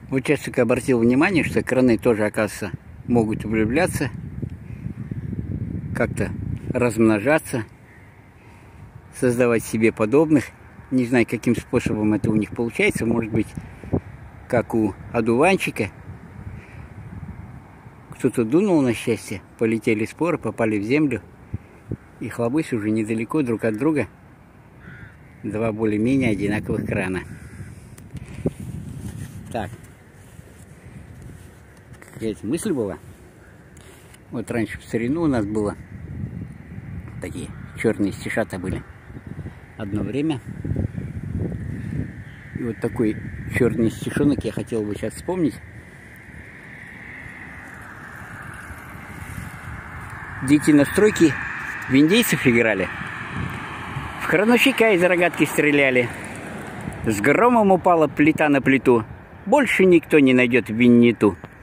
Вот сейчас только обратил внимание, что краны тоже, оказывается, могут влюбляться, как-то размножаться, создавать себе подобных. Не знаю, каким способом это у них получается. Может быть, как у одуванчика. Кто-то дунул на счастье, полетели споры, попали в землю. И хлобысь уже недалеко друг от друга. Два более-менее одинаковых крана. Так. Какая-то мысль была. Вот раньше в старину у нас было такие черные стишата были. Одно время. И вот такой черный стишонок я хотел бы сейчас вспомнить. Дети на стройке в индейцев играли. В крановщика из рогатки стреляли. С громом упала плита на плиту. Больше никто не найдет Винниту.